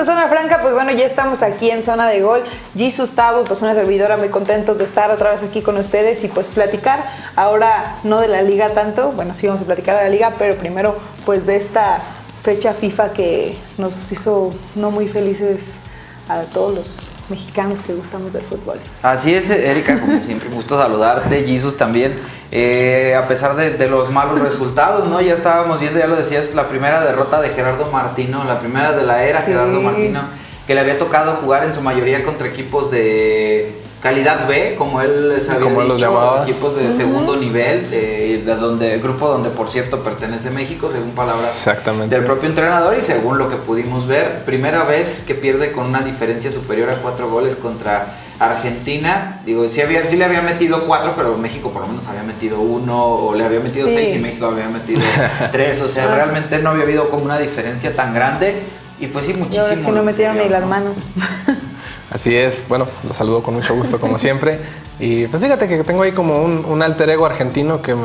de Zona Franca, pues bueno, ya estamos aquí en Zona de Gol. Jesús Tabo, pues una servidora, muy contentos de estar otra vez aquí con ustedes y pues platicar, ahora no de la liga tanto, bueno, sí vamos a platicar de la liga, pero primero pues de esta fecha FIFA que nos hizo no muy felices a todos los mexicanos que gustamos del fútbol. Así es, Erika, como siempre, gusto saludarte, Jesús también. A pesar de los malos resultados, ¿no? Ya estábamos viendo, ya lo decías, la primera derrota de Gerardo Martino, la primera de la era Gerardo Martino, que le había tocado jugar en su mayoría contra equipos de calidad B, como él sabía, como los llamaba, equipos de segundo nivel, de grupo donde por cierto pertenece México, según palabras del propio entrenador y según lo que pudimos ver. Primera vez que pierde con una diferencia superior a 4 goles contra Argentina. Digo, sí le había metido 4, pero México por lo menos había metido 1, o le había metido 6 y México había metido 3, o sea, realmente no había habido como una diferencia tan grande. Y pues sí, muchísimo. Y ahora sí no metieron ni las manos. Así es, bueno, los saludo con mucho gusto como siempre. Y pues fíjate que tengo ahí como un alter ego argentino que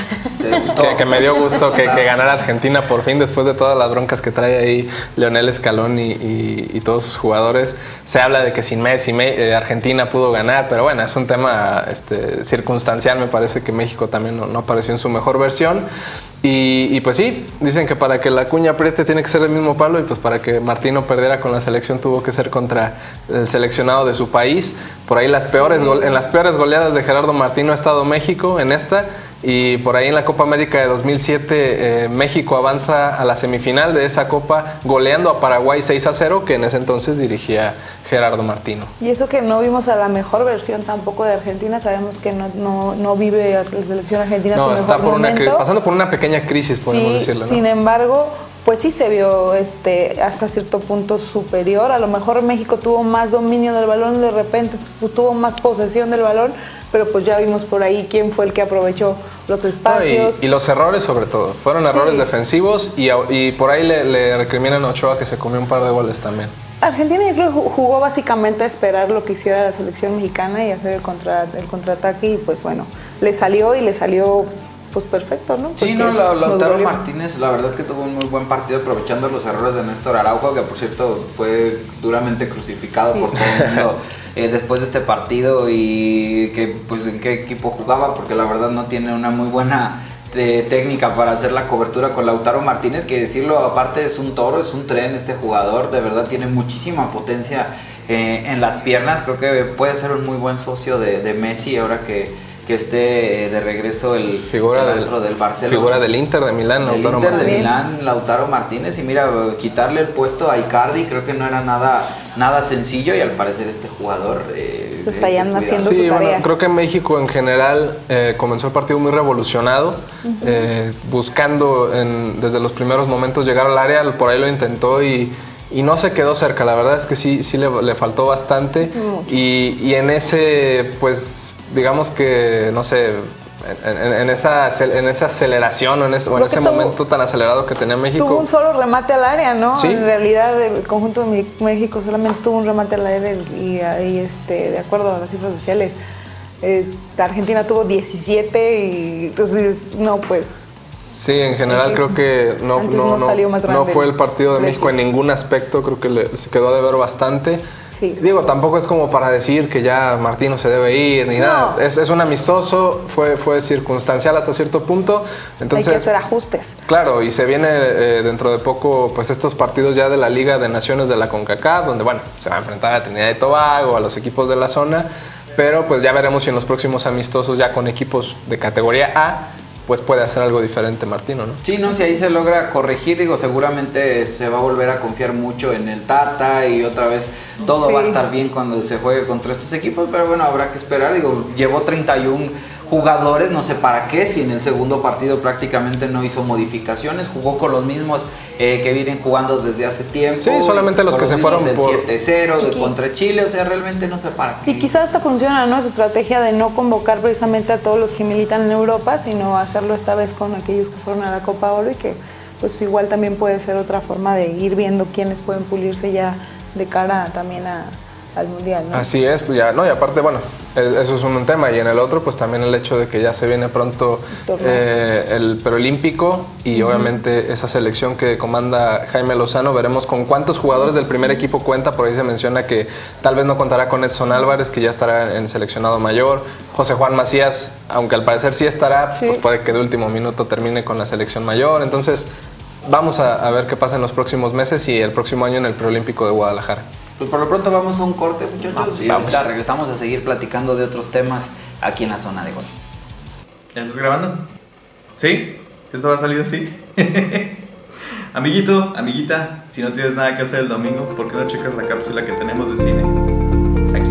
me dio gusto que ganara Argentina por fin, después de todas las broncas que trae ahí Lionel Scaloni y todos sus jugadores. Se habla de que sin Messi Argentina pudo ganar, pero bueno, es un tema circunstancial. Me parece que México también no apareció en su mejor versión. Y pues sí, dicen que para que la cuña apriete tiene que ser del mismo palo, y pues para que Martino perdiera con la selección tuvo que ser contra el seleccionado de su país. Por ahí en las peores goleadas de Gerardo Martino ha estado México en esta, y por ahí en la Copa América de 2007 México avanza a la semifinal de esa Copa goleando a Paraguay 6-0, que en ese entonces dirigía Gerardo Martino. Y eso que no vimos a la mejor versión tampoco de Argentina, sabemos que no vive la selección argentina su está mejor momento. pasando por una pequeña crisis, podemos decirlo, ¿no? Sin embargo, pues sí se vio hasta cierto punto superior. A lo mejor México tuvo más dominio del balón, de repente tuvo más posesión del balón, pero pues ya vimos por ahí quién fue el que aprovechó los espacios. Y los errores sobre todo, fueron errores defensivos, y por ahí le recriminan a Ochoa que se comió un par de goles también. Argentina yo creo que jugó básicamente a esperar lo que hiciera la selección mexicana y hacer el contraataque, y pues bueno, le salió pues perfecto, ¿no? Porque sí, no, Lautaro Martínez, la verdad que tuvo un muy buen partido, aprovechando los errores de Néstor Araujo, que por cierto fue duramente crucificado por todo el mundo después de este partido, y que pues en qué equipo jugaba, porque la verdad no tiene una muy buena técnica para hacer la cobertura con Lautaro Martínez, que decirlo aparte es un toro, es un tren este jugador, de verdad tiene muchísima potencia en las piernas. Creo que puede ser un muy buen socio de Messi ahora que esté de regreso el astro del Barcelona. Figura del Inter de Milán, Lautaro Martínez. Inter de Milán, Lautaro Martínez. Y mira, quitarle el puesto a Icardi creo que no era nada sencillo, y al parecer este jugador pues ahí anda haciendo su tarea. Bueno, creo que México en general comenzó el partido muy revolucionado, buscando desde los primeros momentos llegar al área. Por ahí lo intentó y no se quedó cerca. La verdad es que sí le faltó bastante. Y en ese, pues digamos que, no sé, en esa aceleración, en ese momento tan acelerado que tenía México. Tuvo un solo remate al área, ¿no? ¿Sí? En realidad el conjunto de México solamente tuvo un remate al área, y ahí, de acuerdo a las cifras oficiales, Argentina tuvo 17, y entonces, no, pues... Sí, en general creo que no fue el partido de México en ningún aspecto. Creo que se quedó a deber bastante. Sí. Digo, tampoco es como para decir que ya Martino se debe ir ni nada. Es un amistoso, fue circunstancial hasta cierto punto. Entonces, hay que hacer ajustes. Claro, y se viene dentro de poco pues estos partidos ya de la Liga de Naciones de la CONCACAF, donde bueno, se va a enfrentar a Trinidad y Tobago, a los equipos de la zona, pero pues ya veremos si en los próximos amistosos ya con equipos de categoría A pues puede hacer algo diferente Martino, ¿no? Sí, no, si ahí se logra corregir, digo, seguramente se va a volver a confiar mucho en el Tata, y otra vez todo va a estar bien cuando se juegue contra estos equipos, pero bueno, habrá que esperar. Digo, llevó 31 jugadores, no sé para qué, si en el segundo partido prácticamente no hizo modificaciones, jugó con los mismos que vienen jugando desde hace tiempo. Sí, solamente los que se fueron del 7-0 contra Chile, o sea, realmente no sé para qué. Y quizás hasta funciona, ¿no? Esa estrategia de no convocar precisamente a todos los que militan en Europa, sino hacerlo esta vez con aquellos que fueron a la Copa Oro, y que pues igual también puede ser otra forma de ir viendo quiénes pueden pulirse ya de cara también a al Mundial, ¿no? Así es, pues ya, no, y aparte, bueno, eso es un tema, y en el otro, pues también el hecho de que ya se viene pronto el preolímpico y obviamente esa selección que comanda Jaime Lozano, veremos con cuántos jugadores del primer equipo cuenta. Por ahí se menciona que tal vez no contará con Edson Álvarez, que ya estará en seleccionado mayor. José Juan Macías, aunque al parecer sí estará, pues puede que de último minuto termine con la selección mayor. Entonces, vamos a ver qué pasa en los próximos meses y el próximo año en el preolímpico de Guadalajara. Pues por lo pronto vamos a un corte, muchachos, y ahorita regresamos a seguir platicando de otros temas aquí en la zona de gol. ¿Ya estás grabando? ¿Sí? ¿Esto va a salir así? Amiguito, amiguita, si no tienes nada que hacer el domingo, ¿por qué no checas la cápsula que tenemos de cine? Aquí.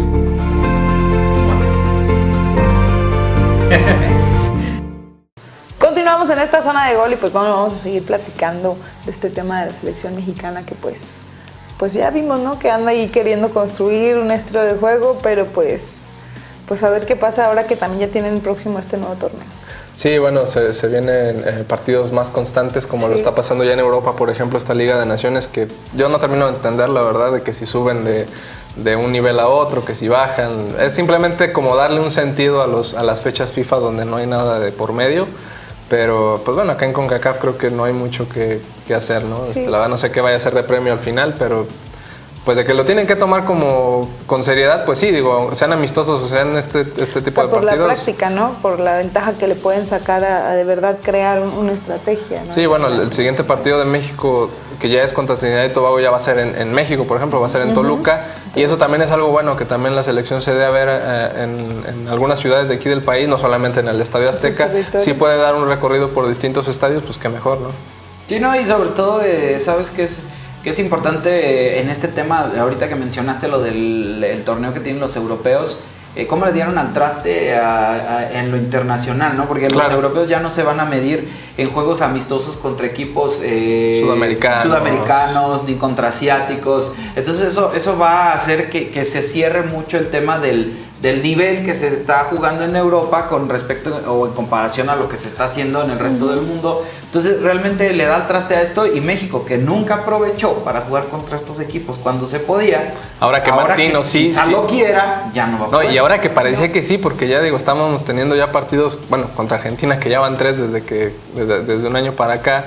Continuamos en esta zona de gol y pues vamos a seguir platicando de este tema de la selección mexicana que pues ya vimos, ¿no? Que anda ahí queriendo construir un estilo de juego, pero pues a ver qué pasa ahora que también ya tienen próximo este nuevo torneo. Sí, bueno, se vienen partidos más constantes como lo está pasando ya en Europa, por ejemplo, esta Liga de Naciones, que yo no termino de entender, la verdad, de que si suben de un nivel a otro, que si bajan. Es simplemente como darle un sentido a las fechas FIFA donde no hay nada de por medio. Pero, pues bueno, acá en CONCACAF creo que no hay mucho que hacer, ¿no? Sí. La verdad no sé qué vaya a ser de premio al final, pero pues de que lo tienen que tomar como con seriedad, pues sí, digo, sean amistosos o sean este tipo de partidos. Por la práctica, ¿no? Por la ventaja que le pueden sacar a de verdad crear una estrategia, ¿no? Sí, bueno, el siguiente partido de México, que ya es contra Trinidad y Tobago, ya va a ser en México, por ejemplo, va a ser en Toluca. Y eso también es algo bueno, que también la selección se dé a ver en algunas ciudades de aquí del país, no solamente en el Estadio Azteca. Sí puede dar un recorrido por distintos estadios, pues qué mejor, ¿no? Sí, no, y sobre todo, ¿sabes qué es importante en este tema? Ahorita que mencionaste lo del torneo que tienen los europeos, ¿cómo le dieron al traste en lo internacional, ¿no? Porque los europeos ya no se van a medir en juegos amistosos contra equipos sudamericanos ni contra asiáticos. Entonces eso va a hacer que se cierre mucho el tema del nivel que se está jugando en Europa con respecto o en comparación a lo que se está haciendo en el resto del mundo. Entonces realmente le da el traste a esto, y México, que nunca aprovechó para jugar contra estos equipos cuando se podía, ahora que Martino quizá lo quiera, ya no va a poder. No, y ahora que parecía que sí, porque ya digo, estábamos teniendo ya partidos, bueno, contra Argentina, que ya van 3 desde un año para acá.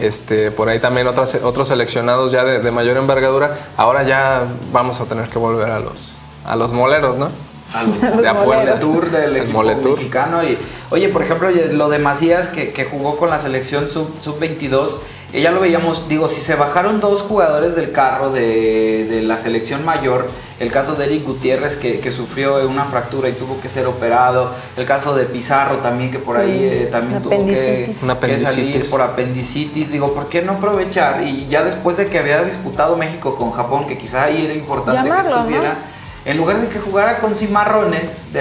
Por ahí también otros seleccionados ya de mayor envergadura. Ahora ya vamos a tener que volver a los moleros, ¿no? A los de afuera tour del equipo mexicano. Y oye, por ejemplo, lo de Macías, que jugó con la selección sub-22, ya lo veíamos, digo, si se bajaron 2 jugadores del carro de la selección mayor, el caso de Eric Gutiérrez, que sufrió una fractura y tuvo que ser operado, el caso de Pizarro también, que por ahí también tuvo que salir por apendicitis. Digo, ¿por qué no aprovechar? Y ya después de que había disputado México con Japón, que quizá ahí era importante que estuviera, ¿no? En lugar de que jugara con Cimarrones de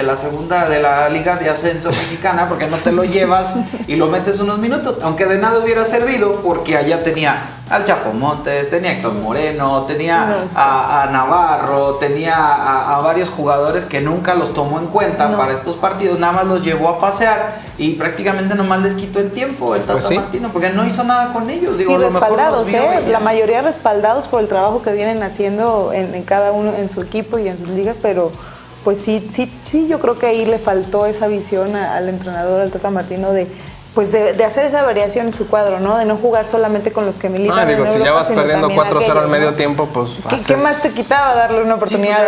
la Liga de Ascenso Mexicana, porque no te lo llevas y lo metes unos minutos, aunque de nada hubiera servido, porque allá tenía al Chapo Montes, tenía a Héctor Moreno, tenía a Navarro, tenía a varios jugadores que nunca los tomó en cuenta para estos partidos, nada más los llevó a pasear y prácticamente nomás les quitó el tiempo el Tata Martino, porque no hizo nada con ellos. Digo, y respaldados, la mayoría respaldados por el trabajo que vienen haciendo en cada uno, en su equipo y en sus ligas, pero pues sí, yo creo que ahí le faltó esa visión al entrenador, al Tata Martino, de hacer esa variación en su cuadro, ¿no? De no jugar solamente con los que militan. Digo, si ya vas perdiendo 4-0 al medio tiempo, pues ¿Qué más te quitaba darle una oportunidad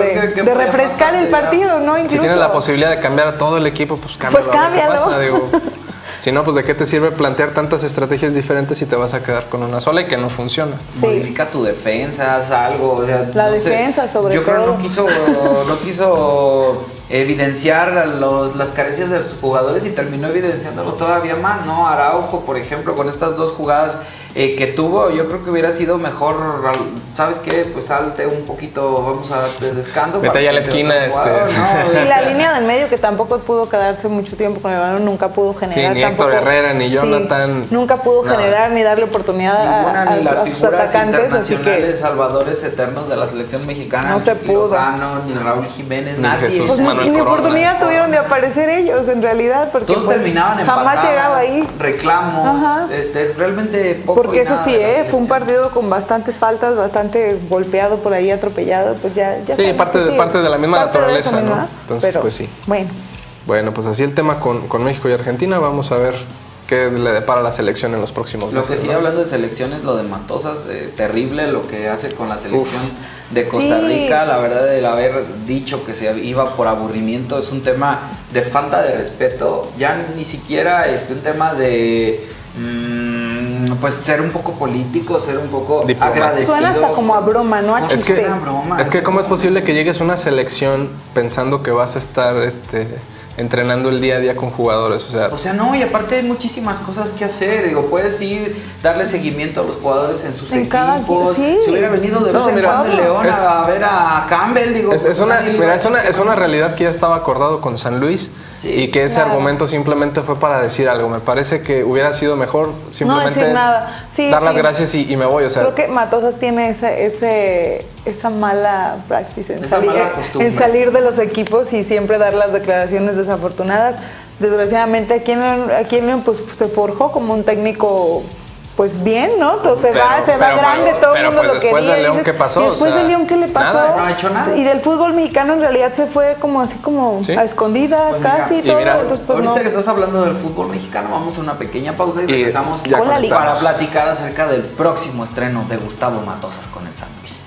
de refrescar el partido, ¿no? Incluso. Si tienes la posibilidad de cambiar a todo el equipo, pues cámbialo. Si no, pues ¿de qué te sirve plantear tantas estrategias diferentes si te vas a quedar con una sola y que no funciona? Modifica tu defensa, haz algo. O sea, la defensa, sobre todo. Yo creo que no quiso evidenciar las carencias de sus jugadores y terminó evidenciándolos todavía más, ¿no? Araujo, por ejemplo, con estas 2 jugadas que tuvo, yo creo que hubiera sido mejor, ¿sabes qué? Pues salte un poquito, vamos a darte descanso. Vete allá a la esquina. Y la línea del medio, que tampoco pudo quedarse mucho tiempo con el balón, nunca pudo generar. Ni Héctor Herrera, ni Jonathan. Nunca pudo generar ni darle oportunidad a sus atacantes. Así que salvadores eternos de la selección mexicana. No se pudo. Lozano, ni Raúl Jiménez, ni nadie. Jesús Manuel ni oportunidad tuvieron de aparecer ellos, en realidad, porque todos terminaban jamás empatadas, llegaba ahí. Reclamos, realmente poco Porque eso sí, fue un partido con bastantes faltas, bastante golpeado por ahí, atropellado, pues ya sí, parte de la misma naturaleza, ¿no? Entonces, pero, pues sí. Bueno, pues así el tema con México y Argentina. Vamos a ver qué le depara la selección en los próximos meses. Lo que sí, hablando de selecciones, lo de Matosas, terrible lo que hace con la selección de Costa Rica. La verdad, el haber dicho que se iba por aburrimiento es un tema de falta de respeto. Ya ni siquiera un tema de pues ser un poco político, ser un poco agradecido. Suena hasta como a broma, ¿no? A chiste. Es que ¿cómo es posible que llegues a una selección pensando que vas a estar entrenando el día a día con jugadores? O sea, no, y aparte hay muchísimas cosas que hacer. Digo, puedes ir, darle seguimiento a los jugadores en sus equipos. Si hubiera venido de vez en cuando el León a ver a Campbell, digo. Es una realidad que ya estaba acordado con San Luis. Sí, y que ese argumento simplemente fue para decir algo. Me parece que hubiera sido mejor simplemente no decir nada. Dar las gracias y me voy. Creo que Matosas tiene esa mala praxis en salir de los equipos y siempre dar las declaraciones desafortunadas. Desgraciadamente aquí en León pues, se forjó como un técnico pues bien, ¿no? Entonces se va grande, todo el mundo pues lo quería. Después de León, ¿qué pasó? Y después de León, ¿qué le pasó? Nada, no ha hecho nada. Y del fútbol mexicano en realidad se fue como así como a escondidas, pues casi todo. Entonces, pues, ahorita que estás hablando del fútbol mexicano, vamos a una pequeña pausa y regresamos con la liga para platicar acerca del próximo estreno de Gustavo Matosas con el San Luis.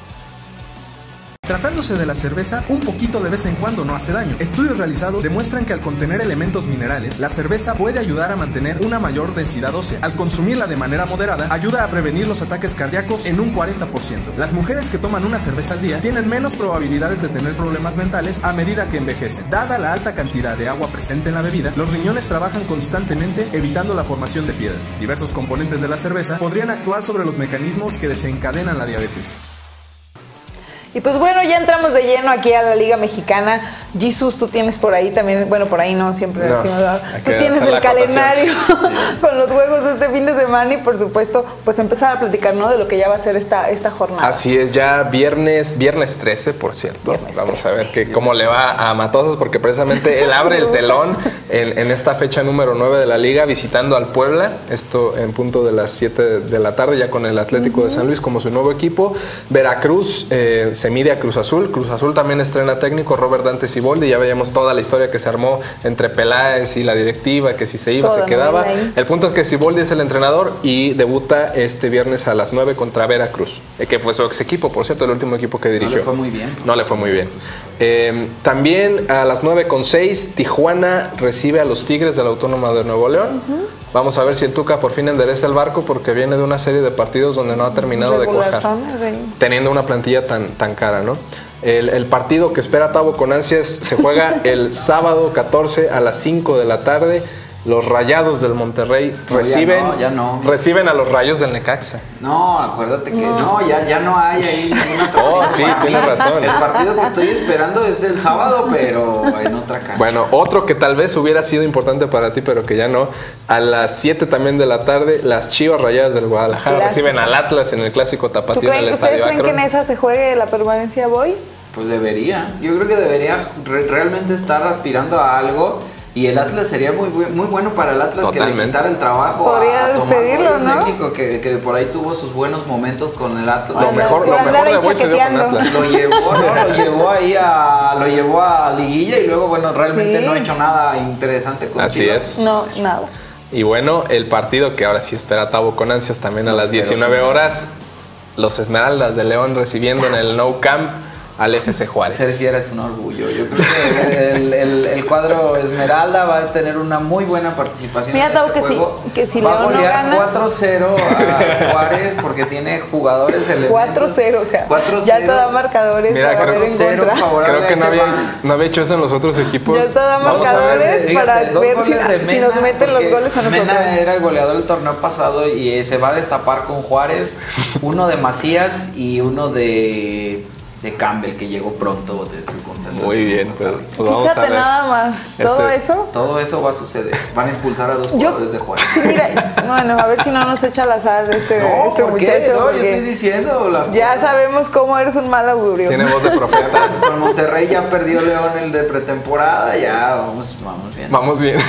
Tratándose de la cerveza, un poquito de vez en cuando no hace daño. Estudios realizados demuestran que al contener elementos minerales, la cerveza puede ayudar a mantener una mayor densidad ósea. Al consumirla de manera moderada, ayuda a prevenir los ataques cardíacos en un 40%. Las mujeres que toman una cerveza al día tienen menos probabilidades de tener problemas mentales a medida que envejecen. Dada la alta cantidad de agua presente en la bebida, los riñones trabajan constantemente evitando la formación de piedras. Diversos componentes de la cerveza podrían actuar sobre los mecanismos que desencadenan la diabetes. Y pues bueno, ya entramos de lleno aquí a la Liga Mexicana. Jesus, tú tienes por ahí también, bueno, por ahí no, siempre tú tienes el calendario con los juegos de este fin de semana y por supuesto, pues empezar a platicar, ¿no? De lo que ya va a ser esta jornada. Así es, ya viernes 13, por cierto. Vamos a ver cómo le va a Matosas, porque precisamente él abre el telón en esta fecha número 9 de la Liga, visitando al Puebla, esto en punto de las 7 de la tarde, ya con el Atlético de San Luis como su nuevo equipo. Veracruz se mide a Cruz Azul. Cruz Azul también estrena técnico, Robert Dante Siboldi. Ya veíamos toda la historia que se armó entre Peláez y la directiva, que si se iba, se quedaba. El punto es que Siboldi es el entrenador y debuta este viernes a las 9 contra Veracruz, que fue su ex equipo, por cierto, el último equipo que dirigió. No le fue muy bien. También a las 9:06, Tijuana recibe a los Tigres de la Autónoma de Nuevo León. Vamos a ver si el Tuca por fin endereza el barco, porque viene de una serie de partidos donde no ha terminado de cuajar, teniendo una plantilla tan cara, ¿no? El partido que espera Tavo con ansias se juega el sábado 14 a las 5 de la tarde. Los Rayados del Monterrey reciben a los Rayos del Necaxa. No, acuérdate que ya no hay ahí ninguna sí, tienes razón. El partido que estoy esperando es del sábado, pero en otra cancha. Bueno, otro que tal vez hubiera sido importante para ti, pero que ya no. A las 7 también de la tarde, las Chivas Rayadas del Guadalajara reciben al Atlas en el clásico tapatío en el Estadio Akron. ¿Ustedes creen que en esa se juegue la permanencia Boy? Pues debería. Yo creo que debería realmente estar aspirando a algo. Y el Atlas sería muy bueno para el Atlas. Totalmente. Que le quitara el trabajo. Podría despedirlo, ¿no? Técnico que por ahí tuvo sus buenos momentos con el Atlas. Lo mejor de Boy se dio con Atlas. Lo llevó a liguilla y luego, bueno, realmente no ha hecho nada interesante con Así Chivas. es. No, nada. Y bueno, el partido que ahora sí espera Tavo con ansias también a las 19 horas. Los Esmeraldas de León recibiendo en el Nou Camp al FC Juárez. Ser fiera es un orgullo. Yo creo que el cuadro Esmeralda va a tener una muy buena participación. Mira, Tavo, que si León no gana, 4-0 a Juárez porque tiene jugadores 4-0, o sea, 4-0. Ya está dando marcadores. Mira, creo que no había hecho eso en los otros equipos. Ya está dando marcadores para ver si nos meten los goles a nosotros. Mena era el goleador del torneo pasado y se va a destapar con Juárez. Uno de Macías y uno de de Campbell, que llegó pronto de su concentración. Muy bien, pues vamos a Fíjate ver. nada más, todo eso. Todo eso va a suceder. Van a expulsar a 2 jugadores de Juárez. Sí, mira, bueno, a ver si no nos echa la sal este ¿por qué? muchacho. No, yo porque estoy diciendo las ya cosas. sabemos cómo eres un mal augurio. Tiene voz de profeta. Con Monterrey ya perdió León el de pretemporada, ya vamos bien. Vamos bien.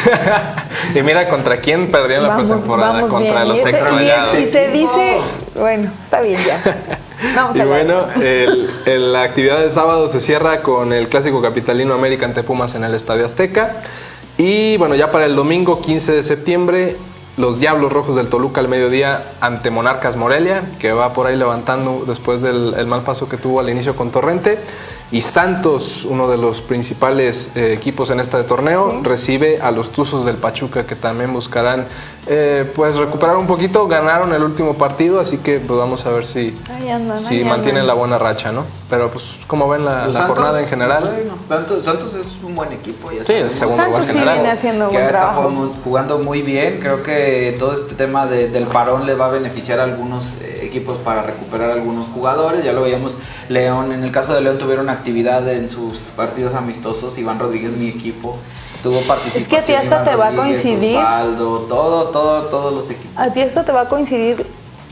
Y mira, ¿contra quién perdió en la pretemporada? Vamos Contra bien. los Y extraviados. y se dice, bueno, está bien ya. Vamos Y a ver. bueno, la actividad del sábado se cierra con el clásico capitalino América ante Pumas en el Estadio Azteca. Y bueno, ya para el domingo 15 de septiembre, los Diablos Rojos del Toluca al mediodía ante Monarcas Morelia, que va por ahí levantando después del mal paso que tuvo al inicio con Torrente. Y Santos, uno de los principales equipos en este torneo, Sí. recibe a los Tuzos del Pachuca, que también buscarán pues recuperar un poquito. Ganaron el último partido, así que pues vamos a ver si Ahí mantienen andan. la buena racha, ¿no? Pero pues, ¿cómo ven la Los Santos, jornada en general? Bueno, Santos es un buen equipo. Ya Sí, sabemos. el segundo Santos lugar sí general. viene haciendo Que buen está trabajo. jugando muy bien. Creo que todo este tema del parón le va a beneficiar a algunos equipos para recuperar algunos jugadores. Ya lo veíamos, León, en el caso de León tuvieron actividad en sus partidos amistosos. Iván Rodríguez, mi equipo, tuvo participación. Es que a ti hasta Iván te va a Rodríguez, coincidir. Osvaldo, todos los equipos. A ti esto te va a coincidir,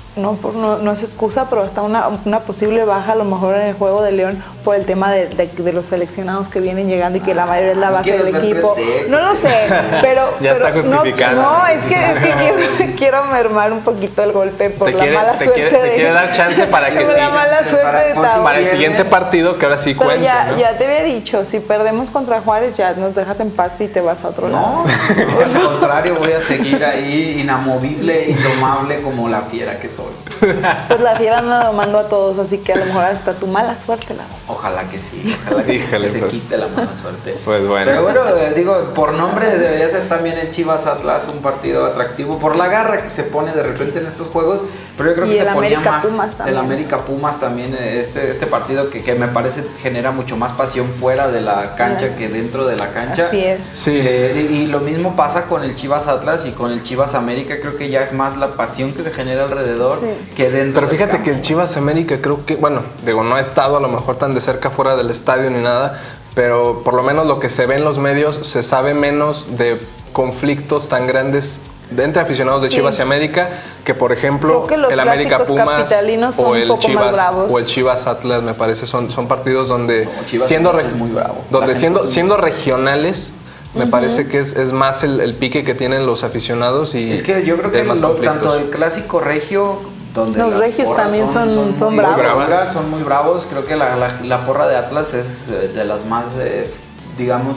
no es excusa, pero hasta una posible baja a lo mejor en el juego de León por el tema de los seleccionados que vienen llegando y que la mayoría es la base del ¿Quieres ver equipo. pretextos? No lo sé, pero... Ya está pero justificado. No, es que quiero mermar un poquito el golpe por Te la quiere- mala te suerte quiere- te quiere dar chance para que por sí. la mala suerte de Tavo. Para el siguiente partido, que ahora sí Pero cuente, ya, ¿no? ya te había dicho, si perdemos contra Juárez ya nos dejas en paz y te vas a otro lado. No, al contrario, voy a seguir ahí inamovible, indomable como la fiera que soy. Pues la fiera anda domando a todos, así que a lo mejor hasta tu mala suerte la doy. Ojalá que sí, ojalá que Híjole, se pues. quite la mala suerte. Pues bueno. Pero bueno, digo, por nombre debería ser también el Chivas Atlas un partido atractivo por la garra que se pone de repente en estos juegos, pero yo creo Y que el se ponía América más Pumas también. el América Pumas también este partido que me parece genera mucho más pasión fuera de la cancha Ya. que dentro de la cancha. Así es. Sí. Y lo mismo pasa con el Chivas Atlas y con el Chivas América. Creo que ya es más la pasión que se genera alrededor Sí. que dentro. Pero del fíjate campo. que el Chivas América creo que, bueno, digo, no ha estado a lo mejor tan de cerca fuera del estadio ni nada, pero por lo menos lo que se ve en los medios se sabe menos de conflictos tan grandes de entre aficionados de Sí. Chivas y América, que por ejemplo Creo que los el América clásicos Pumas capitalinos son o un el poco más Chivas bravos. o el Chivas Atlas, me parece son partidos donde No, Chivas siendo Atlas es muy bravo. La donde gente siendo es muy siendo regionales me parece que es más el pique que tienen los aficionados y Es que yo creo que hay más conflictos. tanto el clásico regio, donde Los las regios porras también son muy bravos. duras, son muy bravos. Creo que la porra de Atlas es de las más, digamos,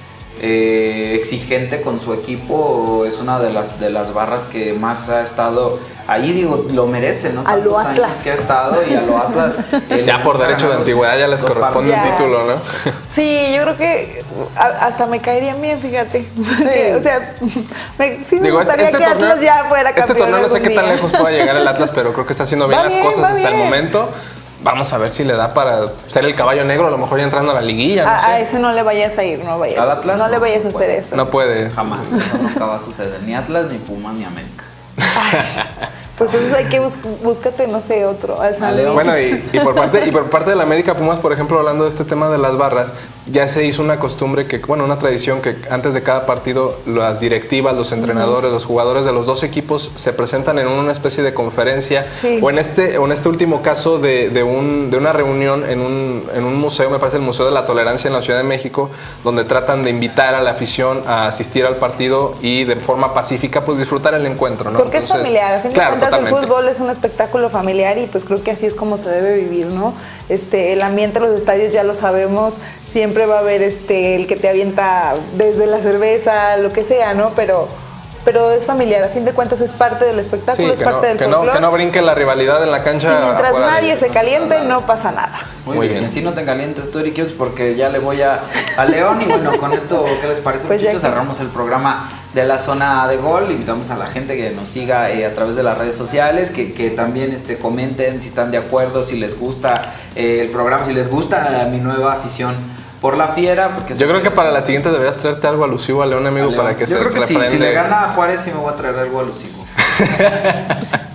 exigente con su equipo. Es una de las barras que más ha estado ahí, digo, lo merece, ¿no? A lo Tantos años Atlas. que ha estado y a lo Atlas. Ya por derecho de antigüedad ya les corresponde un Ya. título, ¿no? Sí, yo creo que hasta me caería bien, fíjate. Que, o sea, sí me Digo, gustaría que Atlas ya fuera campeón. este torneo no sé algún qué tan día. lejos pueda llegar el Atlas, pero creo que está haciendo bien Va las bien, cosas va hasta el bien. momento. Vamos a ver si le da para ser el caballo negro, a lo mejor ya entrando a la liguilla, no A sé. ese no le vayas a ir, ¿Al Atlas? no le No, vayas a no hacer puede. eso. No puede. Jamás, eso nunca va a suceder. Ni Atlas, ni Puma, ni América. Ay, pues eso hay que búscate, no sé, otro. Al San A León. Luis. Bueno, y por parte de la América Pumas, por ejemplo, hablando de este tema de las barras, ya se hizo una costumbre que, bueno, una tradición que antes de cada partido las directivas, los entrenadores, los jugadores de los dos equipos se presentan en una especie de conferencia Sí. o en este último caso de una reunión en un museo, me parece el Museo de la Tolerancia en la Ciudad de México, donde tratan de invitar a la afición a asistir al partido y de forma pacífica pues disfrutar el encuentro, ¿no? Porque es familiar, a fin de claro, cuentas totalmente. el fútbol es un espectáculo familiar y pues creo que así es como se debe vivir, ¿no? El ambiente de los estadios ya lo sabemos, siempre va a haber el que te avienta desde la cerveza, lo que sea, ¿no? Pero es familiar, a fin de cuentas es parte del espectáculo, es parte del folclore. que no brinque la rivalidad en la cancha. Y mientras afuera de- nadie se caliente, no pasa nada. Muy bien. Así no te calientes tú, Eric Hughes, porque ya le voy a León. Y bueno, con esto, ¿qué les parece, Pues ya muchachos? que- Cerramos el programa de la zona de gol. Invitamos a la gente que nos siga a través de las redes sociales, que también comenten si están de acuerdo, si les gusta el programa, si les gusta mi nueva afición por la fiera. Porque Yo creo que para la siguiente deberías traerte algo alusivo a León, amigo, León. para que Yo se creo que sí, refrende. si le gana a Juárez sí me voy a traer algo alusivo.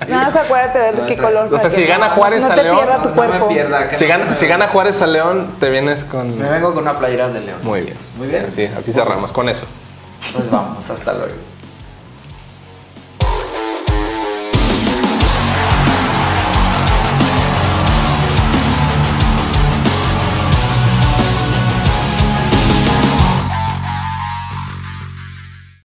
Nada más acuérdate de ver qué color. O sea, si gana Juárez a León. No te pierda tu cuerpo. No me pierda, Si gana Juárez a León, te vienes con. Me vengo con una playera de León. Muy bien. Muy bien. Así cerramos con eso. Pues vamos, hasta luego.